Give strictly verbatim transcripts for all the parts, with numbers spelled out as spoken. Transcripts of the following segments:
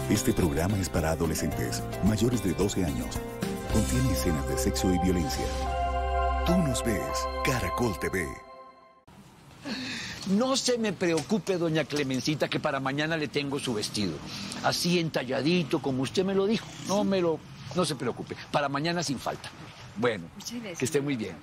Este programa es para adolescentes mayores de doce años. Contiene escenas de sexo y violencia. Tú nos ves, Caracol T V. No se me preocupe, doña Clemencita, que para mañana le tengo su vestido. Así entalladito, como usted me lo dijo. No me lo... No se preocupe. Para mañana sin falta. Bueno, que esté muy bien.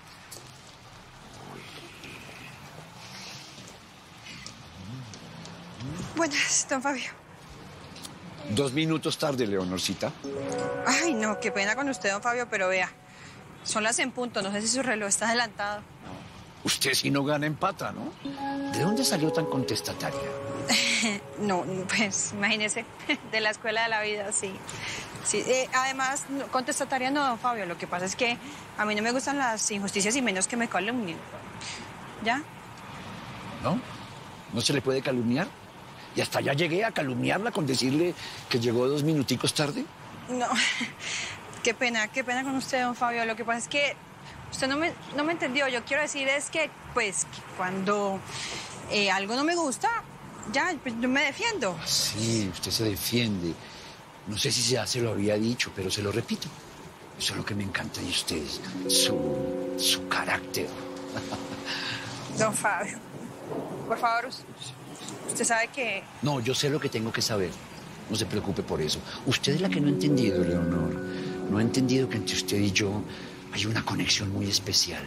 Buenas, don Fabio. Dos minutos tarde, Leonorcita. Ay, no, qué pena con usted, don Fabio, pero vea, son las en punto, no sé si su reloj está adelantado. Usted sí no gana en pata, ¿no? ¿De dónde salió tan contestataria? No, pues, imagínese, de la escuela de la vida, sí. Sí, eh, además, no, contestataria no, don Fabio, lo que pasa es que a mí no me gustan las injusticias y menos que me calumnien. ¿Ya? ¿No? ¿No se le puede calumniar? Y hasta allá llegué a calumniarla con decirle que llegó dos minuticos tarde. No, qué pena, qué pena con usted, don Fabio. Lo que pasa es que usted no me, no me entendió. Yo quiero decir es que, pues, que cuando eh, algo no me gusta, ya, pues, yo me defiendo. Sí, usted se defiende. No sé si ya se lo había dicho, pero se lo repito. Eso es lo que me encanta de usted, su, su carácter. Don Fabio, por favor, usted sabe que... No, yo sé lo que tengo que saber. No se preocupe por eso. Usted es la que no ha entendido, Leonor. No ha entendido que entre usted y yo hay una conexión muy especial.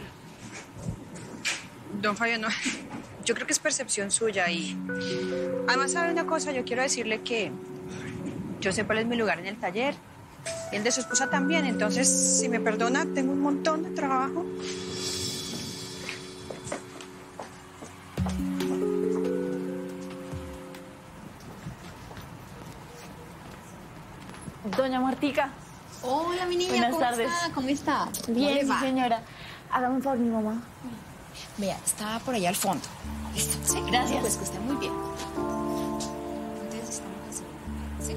Don Fabio, no. Yo creo que es percepción suya y... Además, ¿sabe una cosa? Yo quiero decirle que yo sé cuál es mi lugar en el taller. Y el de su esposa también. Entonces, si me perdona, tengo un montón de trabajo. Doña Martica. Hola, mi niña. Buenas ¿Cómo tardes. está? ¿Cómo está? Bien, ¿Cómo le va? señora. Hágame un favor, mi mamá. Vea, está por allá al fondo. ¿Listo? Sí. Gracias. Pues que esté muy bien. Entonces estamos así. Sí.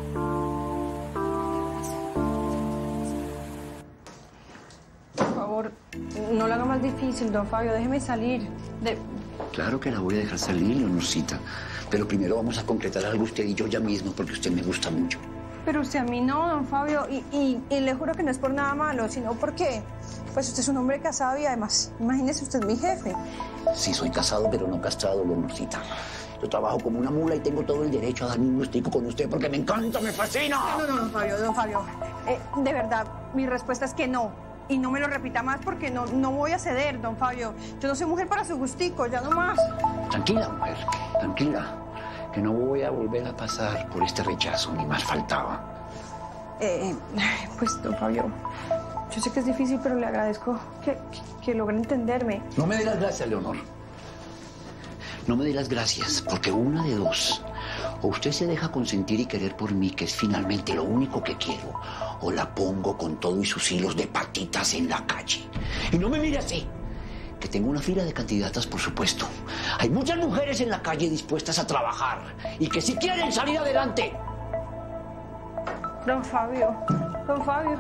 Por favor, no lo haga más difícil, don Fabio. Déjeme salir. De... Claro que la voy a dejar salir, Leonorcita. Pero primero vamos a concretar algo usted y yo ya mismo, porque usted me gusta mucho. Pero usted a mí no, don Fabio. Y, y, y le juro que no es por nada malo, sino porque... Pues usted es un hombre casado y además, imagínese usted mi jefe. Sí, soy casado, pero no castrado, Leonorcita. Yo trabajo como una mula y tengo todo el derecho a darme un gustico con usted porque me encanta, me fascina. No, no, don Fabio, don Fabio. Eh, de verdad, mi respuesta es que no. Y no me lo repita más porque no, no voy a ceder, don Fabio. Yo no soy mujer para su gustico, ya no más. Tranquila, mujer, tranquila. Que no voy a volver a pasar por este rechazo, ni más faltaba. Eh, pues, don Fabio, yo sé que es difícil, pero le agradezco que, que, que logre entenderme. No me dé las gracias, Leonor. No me dé las gracias, porque una de dos. O usted se deja consentir y querer por mí, que es finalmente lo único que quiero, o la pongo con todo y sus hilos de patitas en la calle. Y no me mire así, que tengo una fila de candidatas, por supuesto. Hay muchas mujeres en la calle dispuestas a trabajar y que si quieren salir adelante. Don Fabio, don Fabio.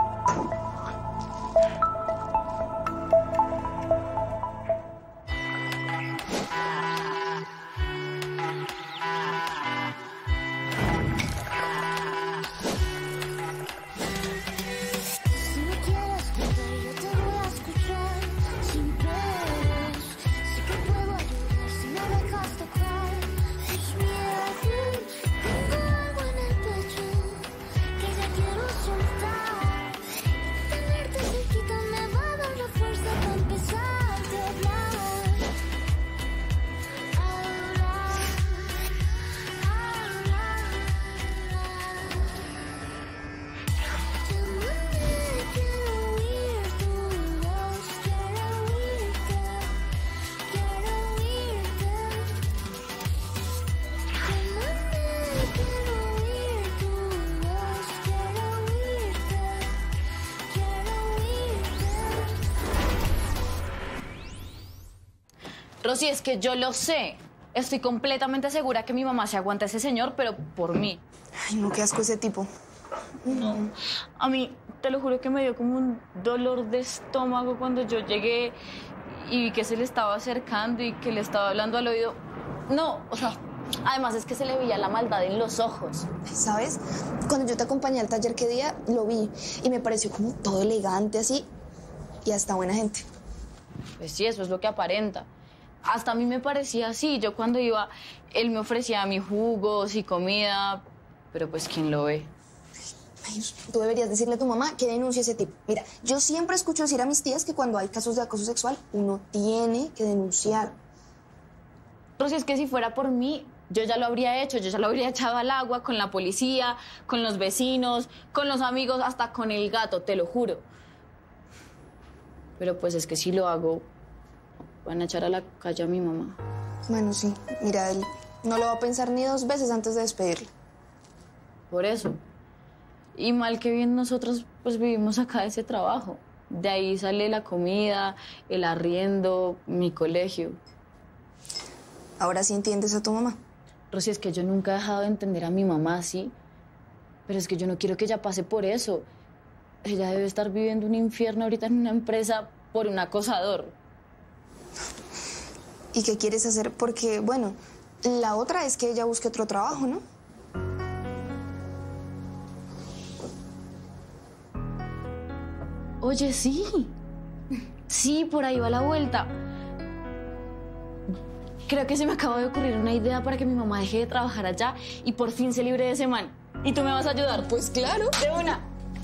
Rosy, es que yo lo sé. Estoy completamente segura que mi mamá se aguanta a ese señor, pero por mí. Ay, no, qué asco ese tipo. No. A mí, te lo juro que me dio como un dolor de estómago cuando yo llegué y vi que se le estaba acercando y que le estaba hablando al oído. No, o sea, Además es que se le veía la maldad en los ojos. ¿Sabes? Cuando yo te acompañé al taller que día, lo vi y me pareció como todo elegante así y hasta buena gente. Pues sí, eso es lo que aparenta. Hasta a mí me parecía así. Yo cuando iba, él me ofrecía mis jugos y comida, pero pues ¿quién lo ve? Ay, tú deberías decirle a tu mamá que denuncie a ese tipo. Mira, yo siempre escucho decir a mis tías que cuando hay casos de acoso sexual, uno tiene que denunciar. Rosy, es que si fuera por mí, yo ya lo habría hecho. Yo ya lo habría echado al agua con la policía, con los vecinos, con los amigos, hasta con el gato, te lo juro. Pero pues es que si lo hago, van a echar a la calle a mi mamá. Bueno, sí. Mira, él no lo va a pensar ni dos veces antes de despedirle. Por eso. Y mal que bien nosotros pues vivimos acá de ese trabajo. De ahí sale la comida, el arriendo, mi colegio. Ahora sí entiendes a tu mamá. Rosy, es que yo nunca he dejado de entender a mi mamá así. Pero es que yo no quiero que ella pase por eso. Ella debe estar viviendo un infierno ahorita en una empresa por un acosador. ¿Y qué quieres hacer? Porque, bueno, la otra es que ella busque otro trabajo, ¿no? Oye, sí. Sí, por ahí va la vuelta. Creo que se me acaba de ocurrir una idea para que mi mamá deje de trabajar allá y por fin se libre de ese man. ¿Y tú me vas a ayudar? Pues claro. De una.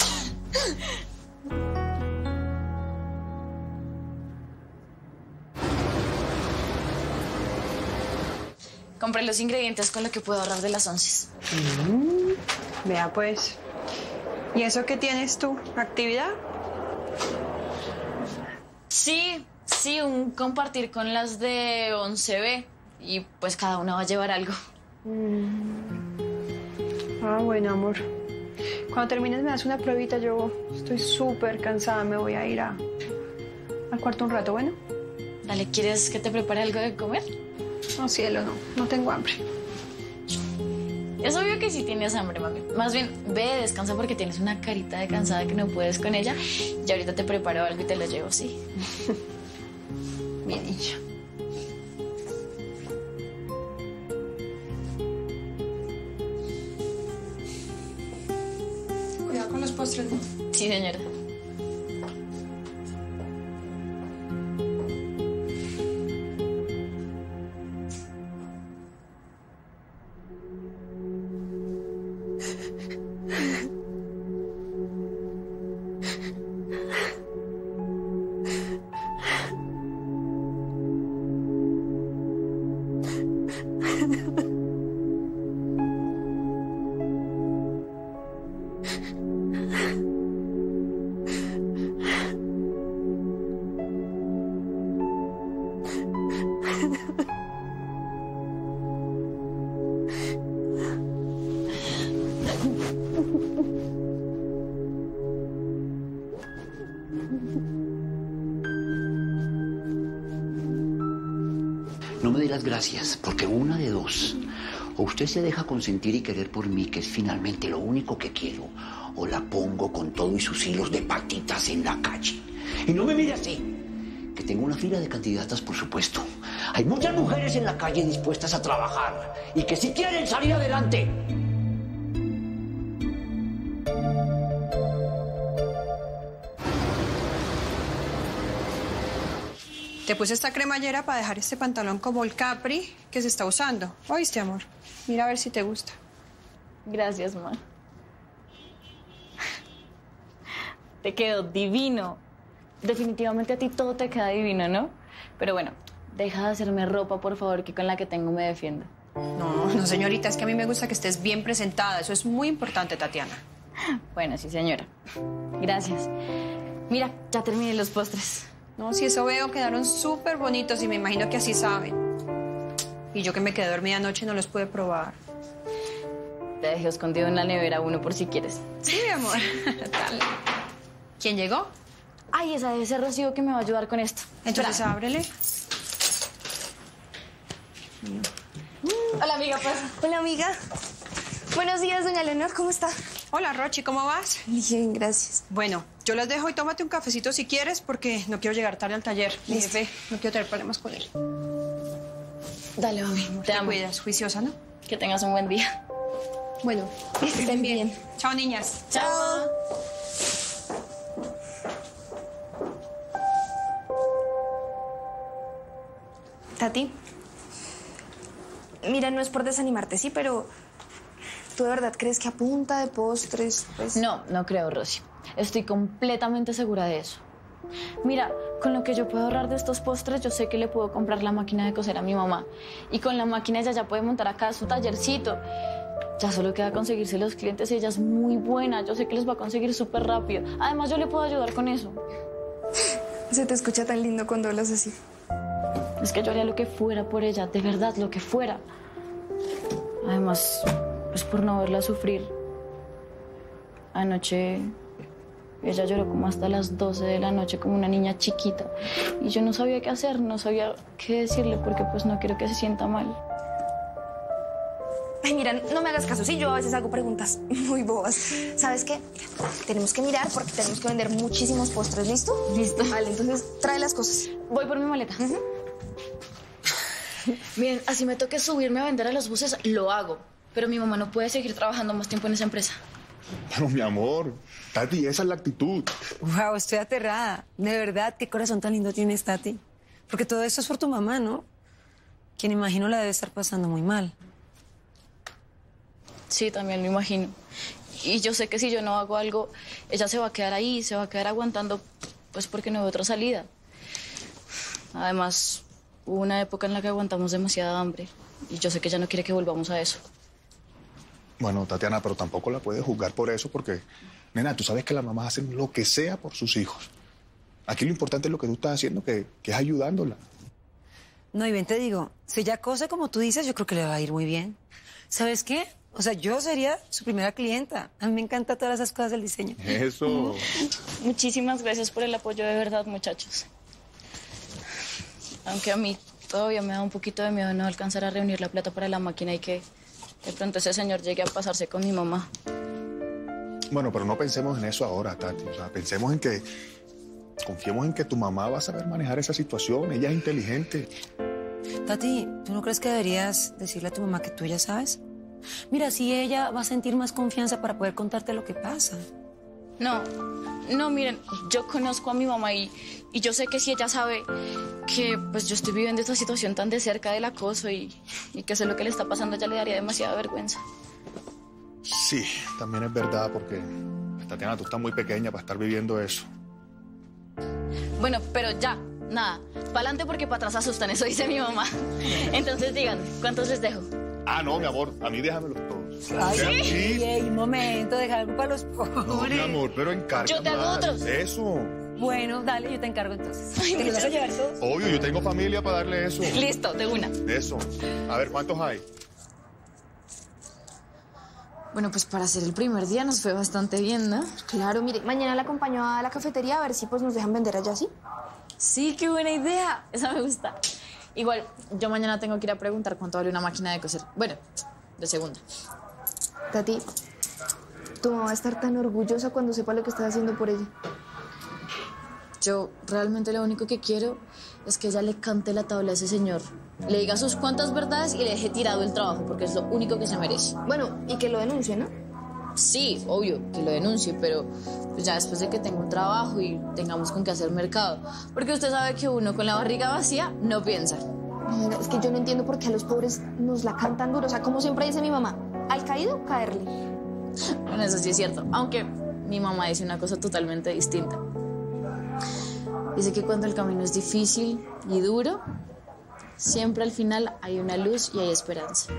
Compré los ingredientes con lo que puedo ahorrar de las once. Mm, vea pues. ¿Y eso qué tienes tú? ¿Actividad? Sí, sí, un compartir con las de once B. Y pues cada una va a llevar algo. Mm. Ah, bueno, amor. Cuando termines me das una pruebita. Yo estoy súper cansada. Me voy a ir a, al cuarto un rato, ¿bueno? Dale, ¿quieres que te prepare algo de comer? No, cielo, no. No tengo hambre. Es obvio que sí tienes hambre, mami. Más bien, ve, descansa porque tienes una carita de cansada que no puedes con ella. Y ahorita te preparo algo y te lo llevo, ¿sí? Mi niña. Cuidado con los postres, ¿no? Sí, señora. No me dé las gracias, porque una de dos. O usted se deja consentir y querer por mí, que es finalmente lo único que quiero, o la pongo con todo y sus hilos de patitas en la calle. Y no me mire así, que tengo una fila de candidatas, por supuesto. Hay muchas mujeres en la calle dispuestas a trabajar y que sí quieren salir adelante. Te puse esta cremallera para dejar este pantalón como el Capri que se está usando. ¿Oíste, amor? Mira a ver si te gusta. Gracias, ma. Te quedó divino. Definitivamente a ti todo te queda divino, ¿no? Pero bueno, deja de hacerme ropa, por favor, que con la que tengo me defiendo. No, no, señorita, es que a mí me gusta que estés bien presentada. Eso es muy importante, Tatiana. Bueno, sí, señora. Gracias. Mira, ya terminé los postres. No, si eso veo, quedaron súper bonitos y me imagino que así saben. Y yo que me quedé dormida anoche no los pude probar. Te dejé escondido en la nevera uno por si quieres. Sí, mi amor. Dale. ¿Quién llegó? Ay, esa debe ser Rocío que me va a ayudar con esto. Entonces, Espera. ábrele. Hola, amiga, pasa. Hola, amiga. Buenos días, doña Leonor. ¿Cómo está? Hola, Rochi, ¿cómo vas? Bien, gracias. Bueno, yo las dejo y tómate un cafecito si quieres porque no quiero llegar tarde al taller. Mi Listo. jefe, no quiero tener problemas con él. Dale, mami. Te Te amo. cuidas, juiciosa, ¿no? Que tengas un buen día. Bueno, que estén bien. Chao, niñas. Chao. Tati, mira, no es por desanimarte, sí, pero ¿tú de verdad crees que a punta de postres, pues...? No, no creo, Rosy. Estoy completamente segura de eso. Mira, con lo que yo puedo ahorrar de estos postres, yo sé que le puedo comprar la máquina de coser a mi mamá. Y con la máquina ella ya puede montar acá su tallercito. Ya solo queda conseguirse los clientes y ella es muy buena. Yo sé que los va a conseguir súper rápido. Además, yo le puedo ayudar con eso. Se te escucha tan lindo cuando hablas así. Es que yo haría lo que fuera por ella, de verdad, lo que fuera. Además, es por no verla sufrir. Anoche, ella lloró como hasta las doce de la noche, como una niña chiquita. Y yo no sabía qué hacer, no sabía qué decirle, porque pues no quiero que se sienta mal. Ay, mira, no me hagas caso, sí, yo a veces hago preguntas muy bobas. ¿Sabes qué? Mira, tenemos que mirar porque tenemos que vender muchísimos postres, ¿listo? Listo. Vale, entonces trae las cosas. Voy por mi maleta. Uh-huh. Bien, así me toque subirme a vender a los buses, lo hago. Pero mi mamá no puede seguir trabajando más tiempo en esa empresa. Pero mi amor, Tati, esa es la actitud. Wow, estoy aterrada. De verdad, qué corazón tan lindo tienes, Tati. Porque todo esto es por tu mamá, ¿no? Quien imagino la debe estar pasando muy mal. Sí, también lo imagino. Y yo sé que si yo no hago algo, ella se va a quedar ahí, se va a quedar aguantando, pues porque no hay otra salida. Además, hubo una época en la que aguantamos demasiada hambre. Y yo sé que ella no quiere que volvamos a eso. Bueno, Tatiana, pero tampoco la puedes juzgar por eso porque, nena, tú sabes que las mamás hacen lo que sea por sus hijos. Aquí lo importante es lo que tú estás haciendo, que, que es ayudándola. No, y bien te digo, si ella cose como tú dices, yo creo que le va a ir muy bien. ¿Sabes qué? O sea, yo sería su primera clienta. A mí me encantan todas esas cosas del diseño. Eso. Muchísimas gracias por el apoyo de verdad, muchachos. Aunque a mí todavía me da un poquito de miedo no alcanzar a reunir la plata para la máquina y que de pronto ese señor llegue a pasarse con mi mamá. Bueno, pero no pensemos en eso ahora, Tati. O sea, pensemos en que... Confiemos en que tu mamá va a saber manejar esa situación. Ella es inteligente. Tati, ¿tú no crees que deberías decirle a tu mamá que tú ya sabes? Mira, así ella va a sentir más confianza para poder contarte lo que pasa. No, no, miren, yo conozco a mi mamá y, y yo sé que si ella sabe que pues yo estoy viviendo esta situación tan de cerca del acoso y, y que sé lo que le está pasando, a ella le daría demasiada vergüenza. Sí, también es verdad porque, Tatiana, tú estás muy pequeña para estar viviendo eso. Bueno, pero ya, nada, para adelante porque para atrás asustan, eso dice mi mamá. Entonces digan, ¿cuántos les dejo? Ah, no, mi amor, a mí déjamelos todos. Ay, Sean sí. chis. Ey, un momento, deja algo para los pobres. No, mi amor, pero encarga Yo te hago más. otros. Eso. Bueno, dale, yo te encargo entonces. Ay, ¿Te los vas a muchas llevar todos? Obvio, yo tengo familia para darle eso. Listo, de una. Eso. A ver, ¿cuántos hay? Bueno, pues para hacer el primer día nos fue bastante bien, ¿no? Claro, mire, mañana la acompaño a la cafetería a ver si pues nos dejan vender allá, ¿sí? Sí, qué buena idea. Esa me gusta. Igual, yo mañana tengo que ir a preguntar cuánto vale una máquina de coser. Bueno, de segunda. Tati, tu mamá va a estar tan orgullosa cuando sepa lo que estás haciendo por ella. Yo realmente lo único que quiero es que ella le cante la tabla a ese señor. Le diga sus cuantas verdades y le deje tirado el trabajo, porque es lo único que se merece. Bueno, y que lo denuncie, ¿no? Sí, obvio, que lo denuncie, pero pues ya después de que tenga un trabajo y tengamos con qué hacer mercado. Porque usted sabe que uno con la barriga vacía no piensa. Mira, es que yo no entiendo por qué a los pobres nos la cantan duro. O sea, como siempre dice mi mamá, al caído, caerle. Bueno, eso sí es cierto. Aunque mi mamá dice una cosa totalmente distinta. Dice que cuando el camino es difícil y duro, siempre al final hay una luz y hay esperanza.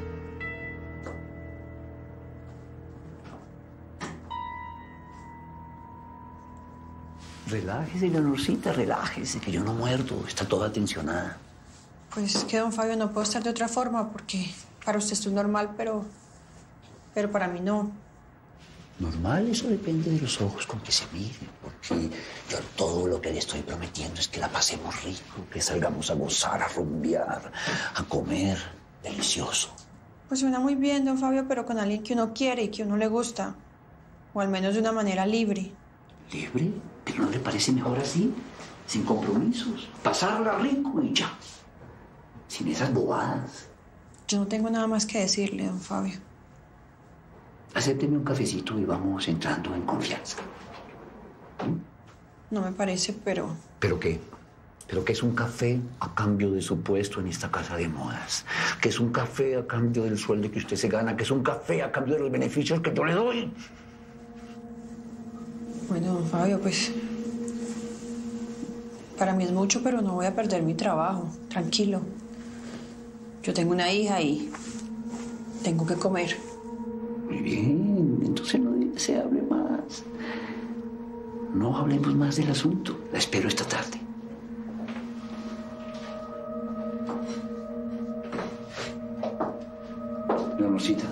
Relájese, Leonorcita, relájese, que yo no muerdo. Está toda tensionada. Pues es que, don Fabio, no puedo estar de otra forma porque para usted esto es normal, pero, pero para mí no. Normal, eso depende de los ojos con que se mire, porque yo todo lo que le estoy prometiendo es que la pasemos rico, que salgamos a gozar, a rumbear, a comer, delicioso. Pues suena muy bien, don Fabio, pero con alguien que uno quiere y que uno le gusta. O al menos de una manera libre. ¿Libre? ¿Pero no le parece mejor así? Sin compromisos. Pasarla rico y ya. sin esas bobadas. Yo no tengo nada más que decirle, don Fabio. Acépteme un cafecito y vamos entrando en confianza. No me parece, pero... ¿Pero qué? ¿Pero qué es un café a cambio de su puesto en esta casa de modas? ¿Qué es un café a cambio del sueldo que usted se gana? ¿Qué es un café a cambio de los beneficios que yo le doy? Bueno, don Fabio, pues... Para mí es mucho, pero no voy a perder mi trabajo. Tranquilo. Yo tengo una hija y tengo que comer. Muy bien, entonces no se hable más. No hablemos más del asunto. La espero esta tarde. Leonorcita.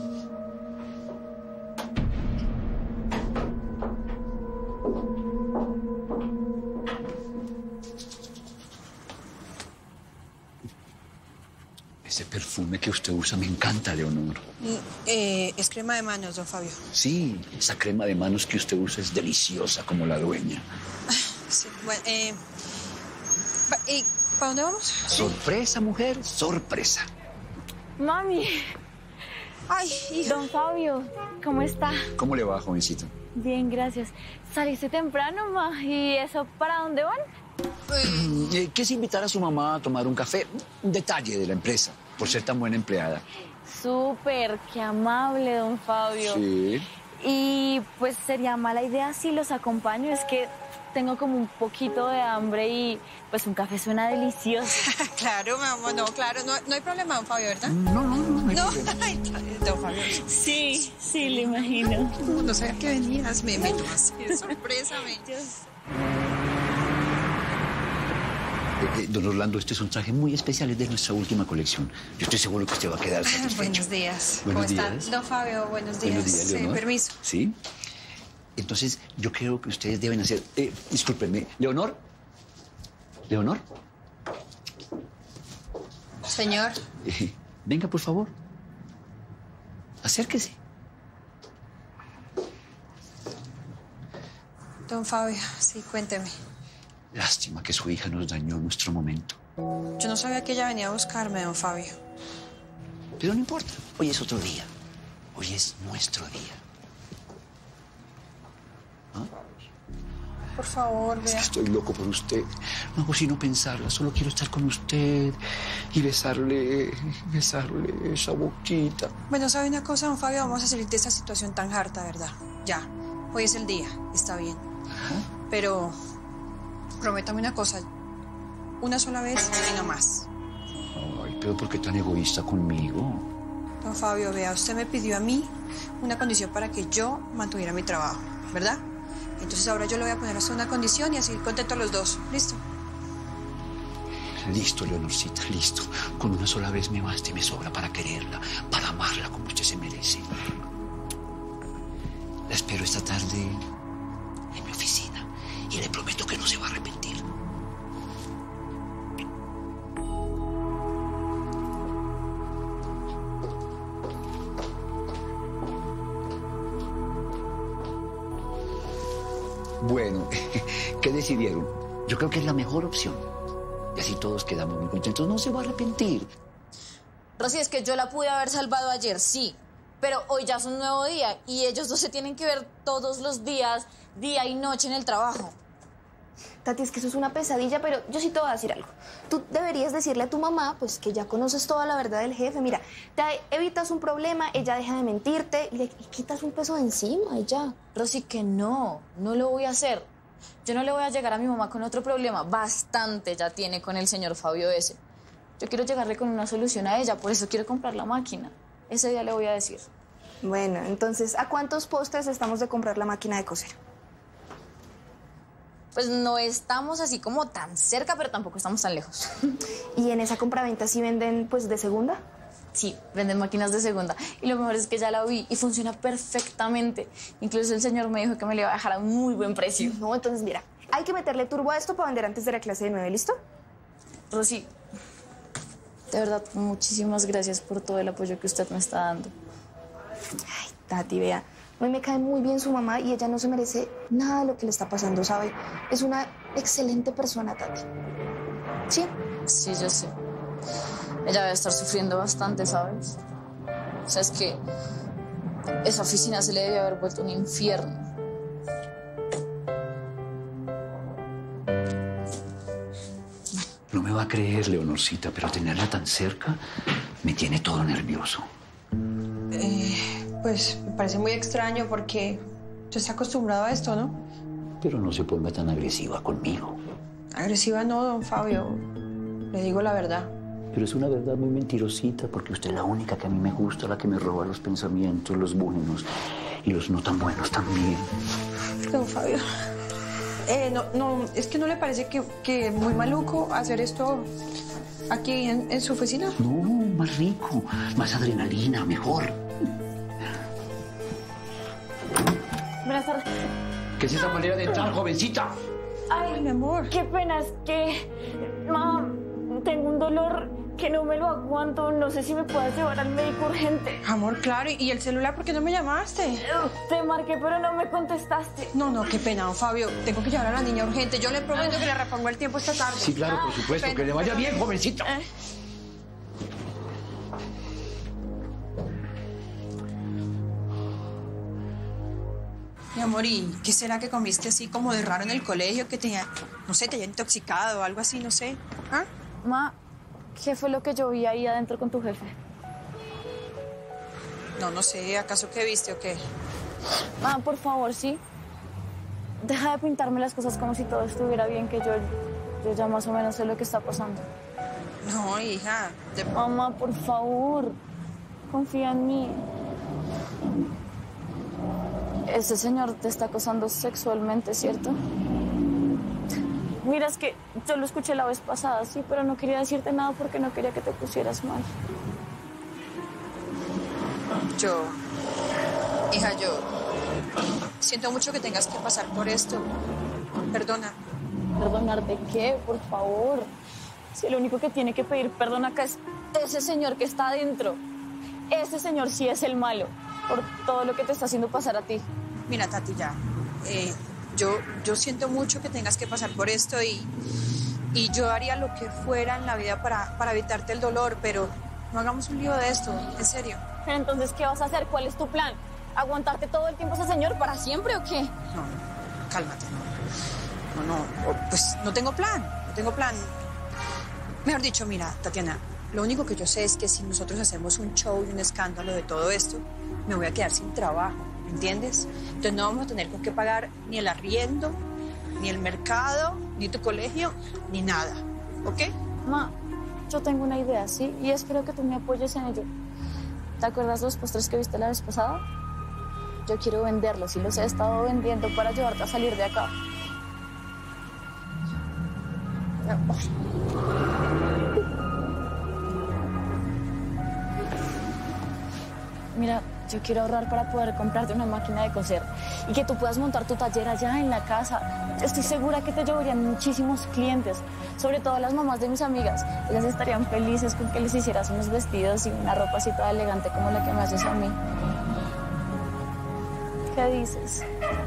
Ese perfume que usted usa me encanta, Leonor. Eh, es crema de manos, don Fabio. Sí, esa crema de manos que usted usa es deliciosa como la dueña. Sí, bueno, eh... pa- ¿Y para dónde vamos? Sorpresa, mujer, sorpresa. Mami, Ay, hijo. don Fabio, ¿cómo está? ¿Cómo le va, jovencito? Bien, gracias. Saliste temprano, ma. ¿Y eso para dónde van? Eh, ¿Qué es invitar a su mamá a tomar un café? Un detalle de la empresa, por ser tan buena empleada. Súper, qué amable, don Fabio. Sí. Y pues sería mala idea si los acompaño. Es que tengo como un poquito de hambre y pues un café suena delicioso. Claro, mi amor, no, claro. No, no hay problema, don Fabio, ¿verdad? No, no, no, no hay No, problema. ay, don Fabio. Sí, sí, lo imagino. No, no sabía que venías. Me, me tomas de sorpresa, me... Eh, eh, don Orlando, este es un traje muy especial, es de nuestra última colección. Yo estoy seguro que usted va a quedar satisfecho. Buenos días. Buenos ¿Cómo días. está? Don Fabio, buenos días. Buenos días, Sí, Leonor. permiso. Sí. Entonces, yo creo que ustedes deben hacer... Eh, discúlpenme, ¿Leonor? ¿Leonor? Señor. Eh, venga, por favor. Acérquese. Don Fabio, sí, cuénteme. Lástima que su hija nos dañó nuestro momento. Yo no sabía que ella venía a buscarme, don Fabio. Pero no importa, hoy es otro día. Hoy es nuestro día. Por favor, Es que vea. estoy loco por usted. No hago sino pensarla. Solo quiero estar con usted y besarle, besarle esa boquita. Bueno, ¿sabe una cosa, don Fabio? Vamos a salir de esta situación tan harta, ¿verdad? Ya. Hoy es el día. Está bien. Pero prométame una cosa. Una sola vez y no más. Ay, pero ¿por qué tan egoísta conmigo? Don Fabio, vea, usted me pidió a mí una condición para que yo mantuviera mi trabajo, ¿verdad? Entonces ahora yo le voy a poner a usted una condición y así contentos los dos. ¿Listo? Listo, Leonorcita, listo. Con una sola vez me basta y me sobra para quererla, para amarla como usted se merece. La espero esta tarde en mi oficina y le prometo que no se va a arrepentir. Bueno, ¿qué decidieron? Yo creo que es la mejor opción. Y así todos quedamos muy contentos. No se va a arrepentir. Rosy, es que yo la pude haber salvado ayer, sí. Pero hoy ya es un nuevo día y ellos dos se tienen que ver todos los días, día y noche en el trabajo. Tati, es que eso es una pesadilla, pero yo sí te voy a decir algo. Tú deberías decirle a tu mamá, pues, que ya conoces toda la verdad del jefe. Mira, te evitas un problema, ella deja de mentirte y le y quitas un peso de encima y ya. Rosy, que no, no lo voy a hacer. Yo no le voy a llegar a mi mamá con otro problema. Bastante ya tiene con el señor Fabio ese. Yo quiero llegarle con una solución a ella, por eso quiero comprar la máquina. Ese día le voy a decir. Bueno, entonces, ¿a cuántos postres estamos de comprar la máquina de coser? Pues no estamos así como tan cerca, pero tampoco estamos tan lejos. ¿Y en esa compraventa sí venden, pues, de segunda? Sí, venden máquinas de segunda. Y lo mejor es que ya la vi y funciona perfectamente. Incluso el señor me dijo que me le iba a dejar a un muy buen precio. No, entonces, mira, hay que meterle turbo a esto para vender antes de la clase de nueve, ¿listo? Rosy, de verdad, muchísimas gracias por todo el apoyo que usted me está dando. Ay, Tati, vea, a mí me cae muy bien su mamá y ella no se merece nada de lo que le está pasando, ¿sabe? Es una excelente persona, Tati. ¿Sí? Sí, yo sé. ella debe estar sufriendo bastante, ¿sabes? O sea, es que esa oficina se le debe haber vuelto un infierno. No me va a creer, Leonorcita, pero tenerla tan cerca me tiene todo nervioso. Eh, pues me parece muy extraño porque tú estás acostumbrado a esto, ¿no? Pero no se ponga tan agresiva conmigo. Agresiva no, don Fabio. Le digo la verdad. Pero es una verdad muy mentirosita porque usted es la única que a mí me gusta, la que me roba los pensamientos, los buenos y los no tan buenos también. Don Fabio. Eh, no, no, es que no le parece que, que muy maluco hacer esto aquí en, en su oficina. No, más rico, más adrenalina, mejor. Buenas tardes. ¿Qué es esa manera de entrar, jovencita? Ay, mi amor. Qué pena, es que... Ma, tengo un dolor que no me lo aguanto. No sé si me puedes llevar al médico urgente. Amor, claro. ¿Y el celular por qué no me llamaste? Te marqué, pero no me contestaste. No, no, qué pena, don Fabio. Tengo que llevar a la niña urgente. Yo le prometo que le repongo el tiempo esta tarde. Sí, claro, por supuesto. Que le vaya bien, jovencita. Eh. Mi amor, ¿y qué será que comiste así como de raro en el colegio? Que te, no sé, te haya intoxicado o algo así, no sé. ¿Ah? Ma, ¿qué fue lo que yo vi ahí adentro con tu jefe? No, no sé. ¿Acaso qué viste o qué? Ma, por favor, ¿sí? Deja de pintarme las cosas como si todo estuviera bien, que yo, yo ya más o menos sé lo que está pasando. No, hija. De... Mamá, por favor, confía en mí. Ese señor te está acosando sexualmente, ¿cierto? Mira, es que yo lo escuché la vez pasada, sí, pero no quería decirte nada porque no quería que te pusieras mal. Yo, hija, yo siento mucho que tengas que pasar por esto. Perdona. ¿Perdonar de qué? Por favor. Si lo único que tiene que pedir perdón acá es ese señor que está adentro. Ese señor sí es el malo por todo lo que te está haciendo pasar a ti. Mira, Tati, ya. Eh, yo, yo siento mucho que tengas que pasar por esto y, y yo haría lo que fuera en la vida para, para evitarte el dolor, pero no hagamos un lío de esto, en serio. Pero entonces, ¿qué vas a hacer? ¿Cuál es tu plan? ¿Aguantarte todo el tiempo a ese señor para siempre o qué? No, cálmate. No, no, no, pues no tengo plan, no tengo plan. Mejor dicho, mira, Tatiana, lo único que yo sé es que si nosotros hacemos un show y un escándalo de todo esto, me voy a quedar sin trabajo, ¿entiendes? Entonces no vamos a tener con qué pagar ni el arriendo, ni el mercado, ni tu colegio, ni nada, ¿ok? Ma, yo tengo una idea, ¿sí? Y espero que tú me apoyes en ello. ¿Te acuerdas de los postres que viste la vez pasada? Yo quiero venderlos y los he estado vendiendo para ayudarte a salir de acá. Mira, yo quiero ahorrar para poder comprarte una máquina de coser y que tú puedas montar tu taller allá en la casa. Estoy segura que te llevarían muchísimos clientes, sobre todo las mamás de mis amigas. Ellas estarían felices con que les hicieras unos vestidos y una ropa así toda elegante como la que me haces a mí. ¿Qué dices?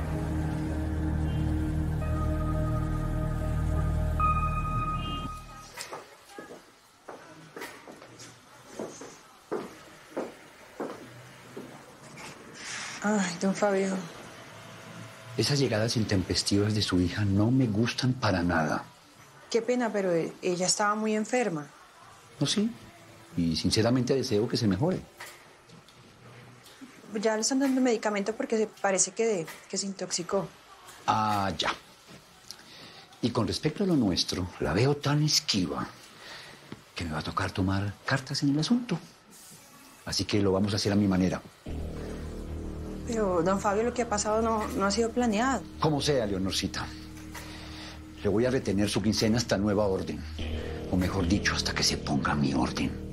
Ay, don Fabio. Esas llegadas intempestivas de su hija no me gustan para nada. Qué pena, pero ella estaba muy enferma. No, sí. Y sinceramente deseo que se mejore. Ya le están dando medicamento porque parece que, que se intoxicó. Ah, ya. Y con respecto a lo nuestro, la veo tan esquiva que me va a tocar tomar cartas en el asunto. Así que lo vamos a hacer a mi manera. Pero, don Fabio, lo que ha pasado no, no ha sido planeado. Como sea, Leonorcita. Le voy a retener su quincena hasta nueva orden. O mejor dicho, hasta que se ponga mi orden.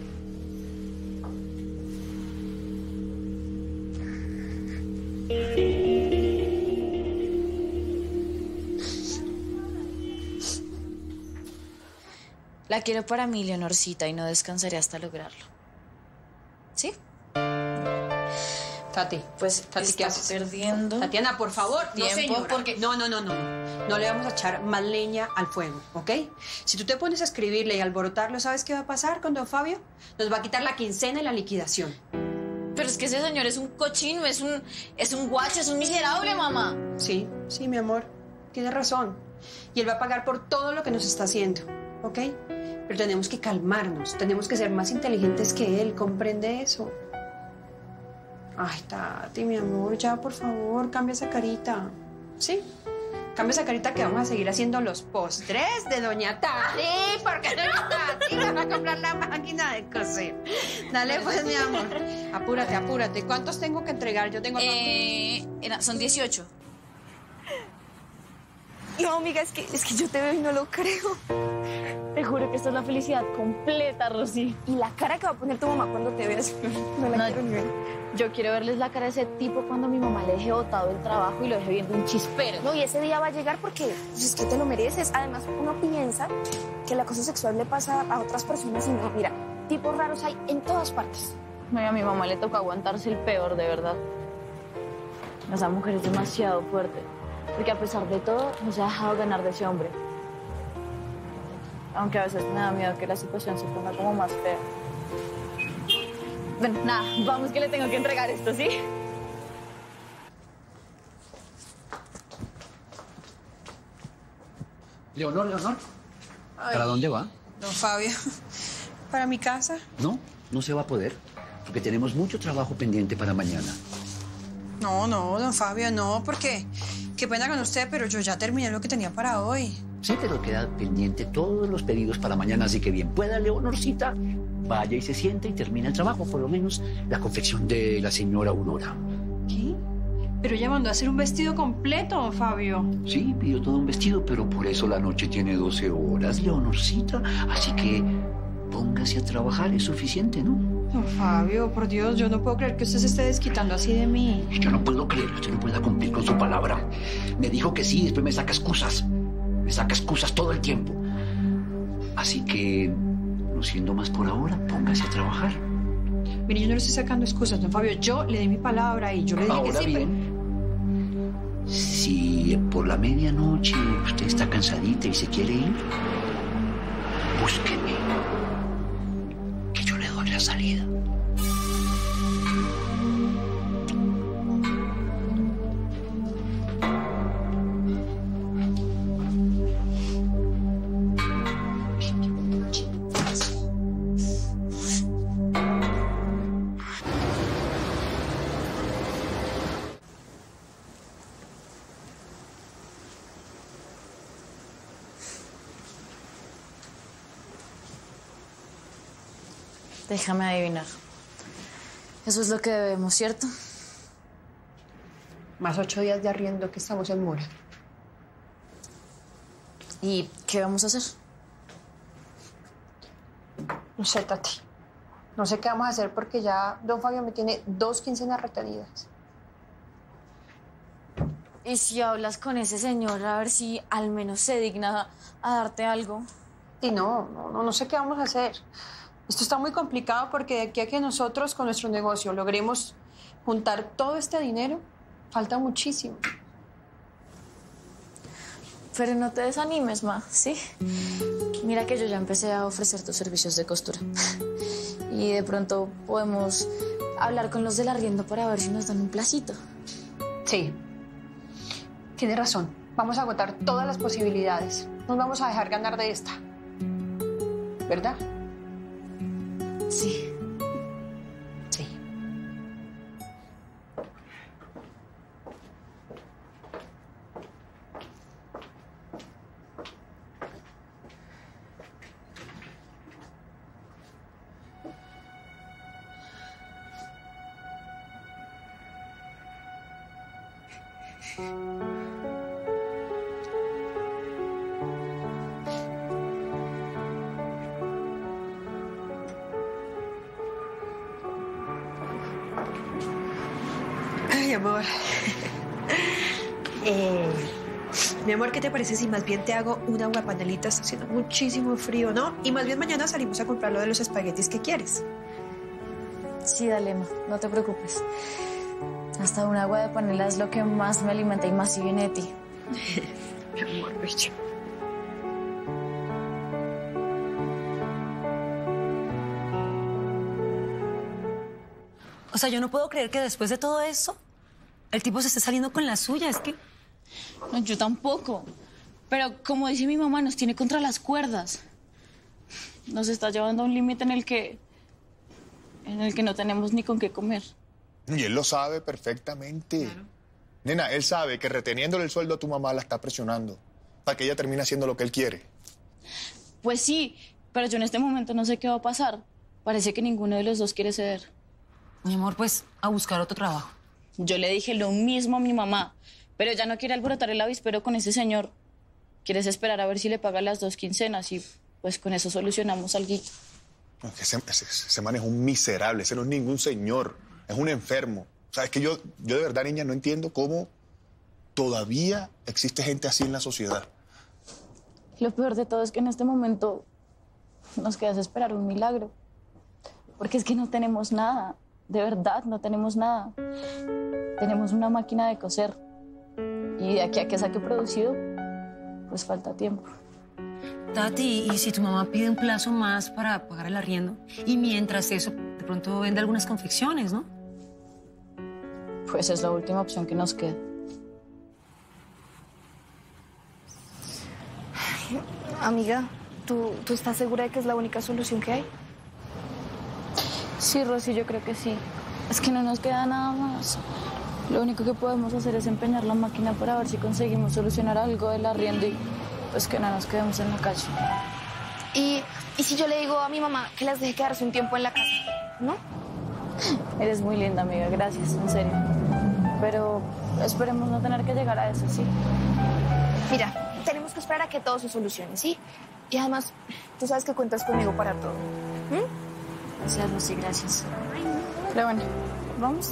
La quiero para mí, Leonorcita, y no descansaré hasta lograrlo. ¿Sí? Tati, Pues Tati, ¿qué estás haces? perdiendo. Tatiana, por favor, no, Tiempo, señora. porque- No, no, no, no. No le vamos a echar más leña al fuego, ¿ok? Si tú te pones a escribirle y alborotarlo, ¿sabes qué va a pasar con don Fabio? Nos va a quitar la quincena y la liquidación. Pero es que ese señor es un cochino, es un, es un guacho, es un miserable, mamá. Sí, sí, mi amor. Tienes razón. Y él va a pagar por todo lo que nos está haciendo, ¿ok? Pero tenemos que calmarnos, tenemos que ser más inteligentes que él. ¿Comprende eso? Ay, Tati, mi amor, ya, por favor, cambia esa carita. ¿Sí? Cambia esa carita que vamos a seguir haciendo los postres de doña Tati. Porque doña Tati van a comprar la máquina de coser. Dale, pues, mi amor. Apúrate, apúrate. ¿Cuántos tengo que entregar? Yo tengo... Eh, era- son dieciocho. No, amiga, es que, es que yo te veo y no lo creo. Te juro que esta es la felicidad completa, Rosy. Y la cara que va a poner tu mamá cuando te veas, no la No, quiero ni ver. Yo quiero verles la cara de ese tipo cuando mi mamá le deje botado el trabajo y lo deje viendo un chispero. No, y ese día va a llegar porque pues, es que te lo mereces. Además, uno piensa que el acoso sexual le pasa a otras personas y no. Mira, tipos raros hay en todas partes. Ay, a mi mamá le tocó aguantarse el peor, de verdad. Esa mujer es demasiado fuerte. Porque a pesar de todo, no se ha dejado ganar de ese hombre. Aunque a veces me da miedo que la situación se ponga como más fea. Bueno, nada, vamos que le tengo que entregar esto, ¿sí? Leonor, Leonor, ¿para dónde va? Don Fabio, ¿para mi casa? No, no se va a poder, porque tenemos mucho trabajo pendiente para mañana. No, no, don Fabio, no, porque qué pena con usted, pero yo ya terminé lo que tenía para hoy. Sí, pero queda pendiente todos los pedidos para mañana, así que bien pueda, Leonorcita, vaya y se siente y termina el trabajo, por lo menos la confección de la señora Aurora. ¿Qué? Pero ella mandó a hacer un vestido completo, don Fabio. Sí, pidió todo un vestido, pero por eso la noche tiene doce horas, Leonorcita, así que póngase a trabajar, es suficiente, ¿no? Don Fabio, por Dios, yo no puedo creer que usted se esté desquitando así de mí. Yo no puedo creer que usted no pueda cumplir con su palabra. Me dijo que sí, después me saca excusas. Me saca excusas todo el tiempo. Así que, no siendo más por ahora, póngase a trabajar. Mire, yo no le estoy sacando excusas, don Fabio. Yo le di mi palabra y yo le dije Ahora que sí. bien, si por la medianoche usted está cansadita y se quiere ir, búsqueme, que yo le doy la salida. Déjame adivinar. Eso es lo que debemos, ¿cierto? Más ocho días de arriendo que estamos en mora. ¿Y qué vamos a hacer? No sé, Tati. No sé qué vamos a hacer porque ya don Fabio me tiene dos quincenas retenidas. ¿Y si hablas con ese señor a ver si al menos se digna a darte algo? Y no, no, no, no sé qué vamos a hacer. Esto está muy complicado porque de aquí a que nosotros con nuestro negocio logremos juntar todo este dinero, falta muchísimo. Pero no te desanimes, ma, ¿sí? Mira que yo ya empecé a ofrecer tus servicios de costura. Y de pronto podemos hablar con los del arriendo para ver si nos dan un placito. Sí, tiene razón. Vamos a agotar todas las posibilidades. Nos vamos a dejar ganar de esta. ¿Verdad? Sí. Sí. Ay, amor. Eh, mi amor, ¿qué te parece si más bien te hago una aguapanelita? Está haciendo muchísimo frío, ¿no? Y más bien mañana salimos a comprar lo de los espaguetis que quieres. Sí, dale, ma, no te preocupes. Hasta un agua de panela es lo que más me alimenta y más si viene de ti. Mi amor, bello. O sea, yo no puedo creer que después de todo eso, el tipo se esté saliendo con la suya. Es que... No, yo tampoco. Pero como dice mi mamá, nos tiene contra las cuerdas. Nos está llevando a un límite en el que... en el que no tenemos ni con qué comer. Y él lo sabe perfectamente. Claro. Nena, él sabe que reteniéndole el sueldo a tu mamá la está presionando para que ella termine haciendo lo que él quiere. Pues sí, pero yo en este momento no sé qué va a pasar. Parece que ninguno de los dos quiere ceder. Mi amor, pues, a buscar otro trabajo. Yo le dije lo mismo a mi mamá, pero ella no quiere alborotar el avispero con ese señor. Quieres esperar a ver si le paga las dos quincenas y pues con eso solucionamos algo. Ese, ese, ese man es un miserable, ese no es ningún señor, es un enfermo. O sea, es que yo, yo de verdad, niña, no entiendo cómo todavía existe gente así en la sociedad. Lo peor de todo es que en este momento nos queda esperar un milagro. Porque es que no tenemos nada. De verdad, no tenemos nada. Tenemos una máquina de coser. Y de aquí a que saque producido, pues falta tiempo. Tati, ¿y si tu mamá pide un plazo más para pagar el arriendo? Y mientras eso, de pronto vende algunas confecciones, ¿no? Pues es la última opción que nos queda. Amiga, ¿tú, ¿tú estás segura de que es la única solución que hay? Sí, Rosy, yo creo que sí. Es que no nos queda nada más. Lo único que podemos hacer es empeñar la máquina para ver si conseguimos solucionar algo del arriendo y pues que no nos quedemos en la calle. ¿Y, y si yo le digo a mi mamá que las deje quedarse un tiempo en la casa, no? Eres muy linda, amiga, gracias, en serio. Pero esperemos no tener que llegar a eso, ¿sí? Mira, tenemos que esperar a que todo se solucione, ¿sí? Y además, tú sabes que cuentas conmigo para todo. ¿Mm? Gracias, Rosy, gracias. Pero bueno, ¿vamos?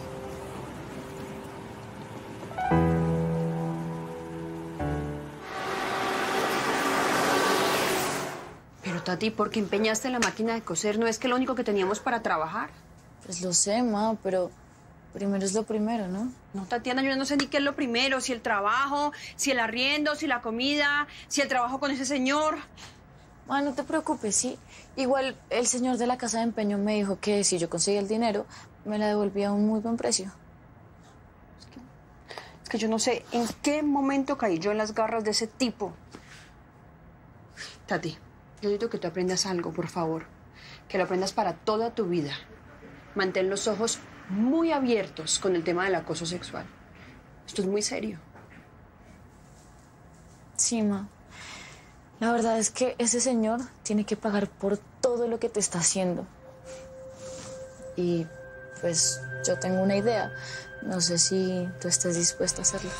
Pero, Tati, ¿por qué empeñaste la máquina de coser? ¿No es que lo único que teníamos para trabajar? Pues lo sé, ma, pero primero es lo primero, ¿no? No, Tatiana, yo no sé ni qué es lo primero. Si el trabajo, si el arriendo, si la comida, si el trabajo con ese señor. Ma, no te preocupes, sí. Igual el señor de la casa de empeño me dijo que si yo conseguía el dinero, me la devolvía a un muy buen precio. Es que, es que yo no sé en qué momento caí yo en las garras de ese tipo. Tati, yo necesito que tú aprendas algo, por favor. Que lo aprendas para toda tu vida. Mantén los ojos muy abiertos con el tema del acoso sexual. Esto es muy serio. Sí, ma. La verdad es que ese señor tiene que pagar por todo lo que te está haciendo. Y pues yo tengo una idea. No sé si tú estás dispuesta a hacerlo.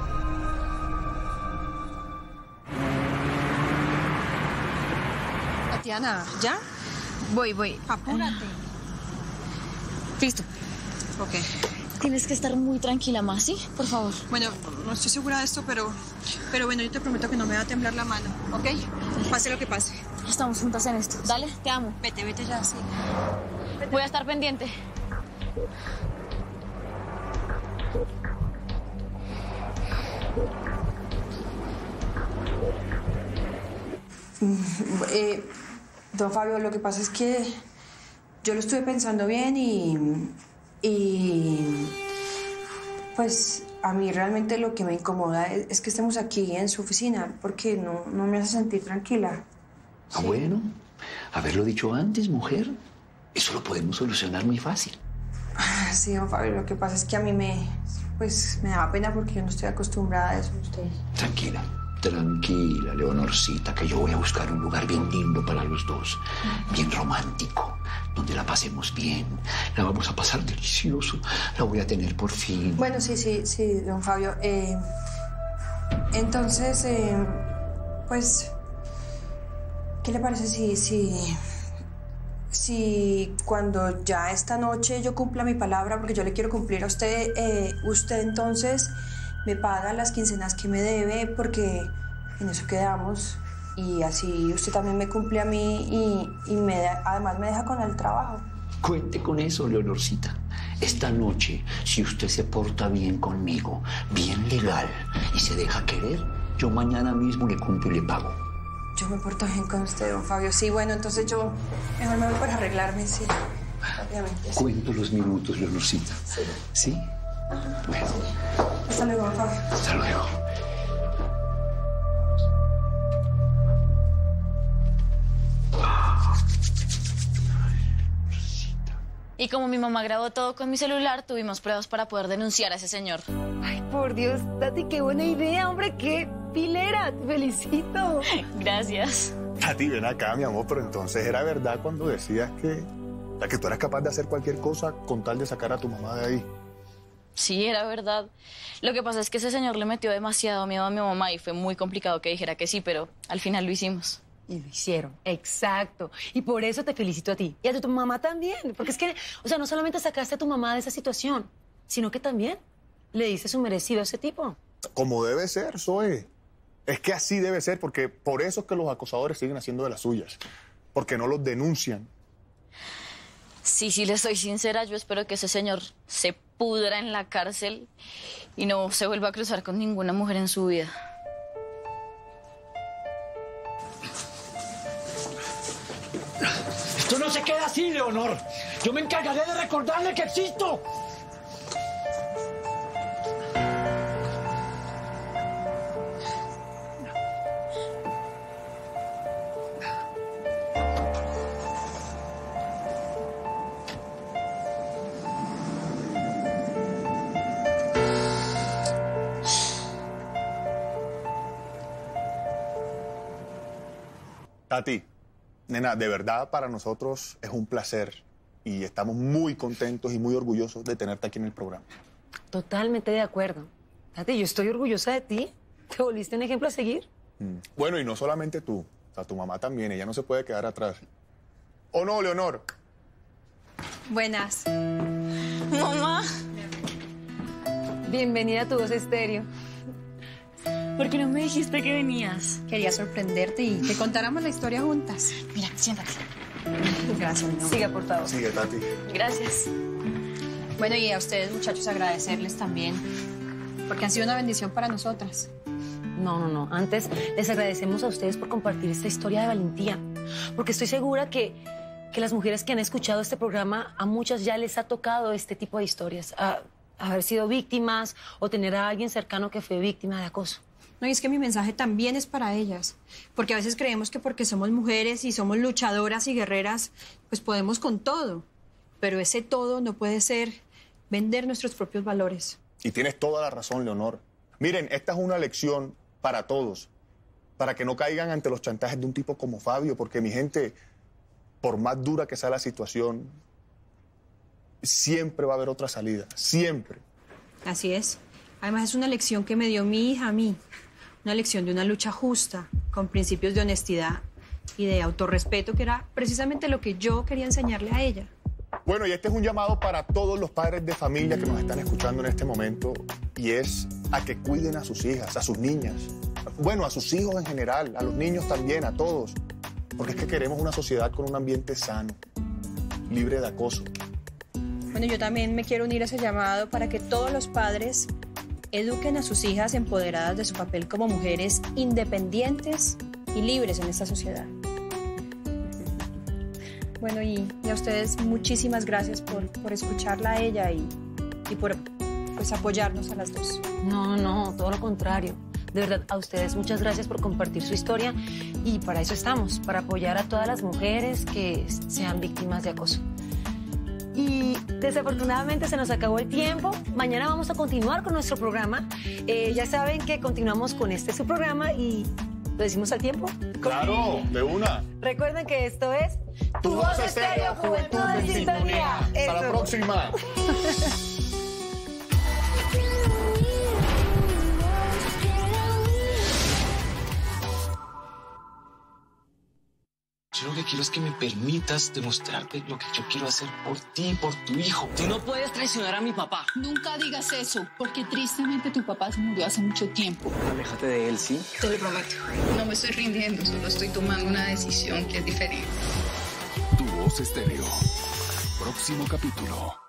Tatiana, ¿ya? Voy, voy. Apúrate. Listo. Ok. Tienes que estar muy tranquila, Ma, ¿sí? Por favor. Bueno, no estoy segura de esto, pero, pero bueno, yo te prometo que no me va a temblar la mano, ¿ok? Pase lo que pase. Estamos juntas en esto. Dale, te amo. Vete, vete ya, sí. Voy a estar pendiente. Eh, don Fabio, lo que pasa es que yo lo estuve pensando bien y... y pues a mí realmente lo que me incomoda es, es que estemos aquí en su oficina, porque no, no me hace sentir tranquila. Ah, sí. Bueno, haberlo dicho antes, mujer, eso lo podemos solucionar muy fácil. Sí, don Fabio, lo que pasa es que a mí me, pues, me da pena porque yo no estoy acostumbrada a eso. Usted. Tranquila. Tranquila, Leonorcita, que yo voy a buscar un lugar bien lindo para los dos, bien romántico, donde la pasemos bien, la vamos a pasar delicioso, la voy a tener por fin. Bueno, sí, sí, sí, don Fabio. Eh, entonces, eh, pues, ¿qué le parece si, si, si cuando ya esta noche yo cumpla mi palabra, porque yo le quiero cumplir a usted, eh, usted entonces me paga las quincenas que me debe, porque en eso quedamos, y así usted también me cumple a mí y, y me da, además me deja con el trabajo? Cuente con eso, Leonorcita. esta noche, si usted se porta bien conmigo, bien legal, y se deja querer, yo mañana mismo le cumplo y le pago. Yo me porto bien con usted, don Fabio. Sí, bueno, entonces yo mejor me voy para arreglarme, sí. Rápidamente. Sí. Cuento los minutos, Leonorcita. Sí. ¿Sí? Bueno. Hasta luego, don Fabio. Hasta luego. Y como mi mamá grabó todo con mi celular, tuvimos pruebas para poder denunciar a ese señor. Ay, por Dios, Tati, qué buena idea, hombre, qué pilera, te felicito. Gracias. Tati, ven acá, mi amor, pero entonces era verdad cuando decías que, o sea, que tú eras capaz de hacer cualquier cosa con tal de sacar a tu mamá de ahí. Sí, era verdad. Lo que pasa es que ese señor le metió demasiado miedo a mi mamá y fue muy complicado que dijera que sí, pero al final lo hicimos. Y lo hicieron, exacto. Y por eso te felicito a ti. Y a tu mamá también. Porque es que, o sea, no solamente sacaste a tu mamá de esa situación, sino que también le diste su merecido a ese tipo. Como debe ser, Zoe. Es que así debe ser, porque por eso es que los acosadores siguen haciendo de las suyas. Porque no los denuncian. Sí, sí, le soy sincera. Yo espero que ese señor se pudra en la cárcel y no se vuelva a cruzar con ninguna mujer en su vida. Esto no se queda así, Leonor. Yo me encargaré de recordarle que existo. Tati, nena, de verdad para nosotros es un placer y estamos muy contentos y muy orgullosos de tenerte aquí en el programa. Totalmente de acuerdo. Tati, yo estoy orgullosa de ti. Te volviste un ejemplo a seguir. Mm. Bueno, y no solamente tú, o sea, tu mamá también, ella no se puede quedar atrás. ¿O no, Leonor? Buenas. Mamá. Bienvenida a Tu Voz Estéreo. ¿Por qué no me dijiste que venías? Quería sorprenderte y que contáramos la historia juntas. Mira, siéntate. Gracias, mi amor. Siga, por favor. Sigue, Tati. Gracias. Bueno, y a ustedes, muchachos, agradecerles también, porque han sido una bendición para nosotras. No, no, no. Antes les agradecemos a ustedes por compartir esta historia de valentía, porque estoy segura que, que las mujeres que han escuchado este programa, a muchas ya les ha tocado este tipo de historias, a, a haber sido víctimas o tener a alguien cercano que fue víctima de acoso. No, y es que mi mensaje también es para ellas, porque a veces creemos que porque somos mujeres y somos luchadoras y guerreras, pues podemos con todo, pero ese todo no puede ser vender nuestros propios valores. Y tienes toda la razón, Leonor. Miren, esta es una lección para todos, para que no caigan ante los chantajes de un tipo como Fabio, porque mi gente, por más dura que sea la situación, siempre va a haber otra salida, siempre. Así es. Además es una lección que me dio mi hija a mí, una lección de una lucha justa, con principios de honestidad y de autorrespeto, que era precisamente lo que yo quería enseñarle a ella. Bueno, y este es un llamado para todos los padres de familia que nos están escuchando en este momento, y es a que cuiden a sus hijas, a sus niñas. Bueno, a sus hijos en general, a los niños también, a todos. Porque es que queremos una sociedad con un ambiente sano, libre de acoso. Bueno, yo también me quiero unir a ese llamado para que todos los padres eduquen a sus hijas empoderadas de su papel como mujeres independientes y libres en esta sociedad. Bueno, y, y a ustedes muchísimas gracias por, por escucharla a ella y, y por pues, apoyarnos a las dos. No, no, todo lo contrario. De verdad, a ustedes muchas gracias por compartir su historia y para eso estamos, para apoyar a todas las mujeres que sean víctimas de acoso. Y desafortunadamente se nos acabó el tiempo. Mañana vamos a continuar con nuestro programa. Eh, ya saben que continuamos con este su programa y lo decimos al tiempo. ¡Claro! ¡De una! Recuerden que esto es Tu Voz Estéreo, Juventud en Sintonía. Hasta la próxima. Yo lo que quiero es que me permitas demostrarte lo que yo quiero hacer por ti y por tu hijo. Tú no puedes traicionar a mi papá. Nunca digas eso, porque tristemente tu papá se murió hace mucho tiempo. Aléjate de él, ¿sí? Te lo prometo. No me estoy rindiendo, solo estoy tomando una decisión que es diferente. Tu Voz Estéreo. Próximo capítulo.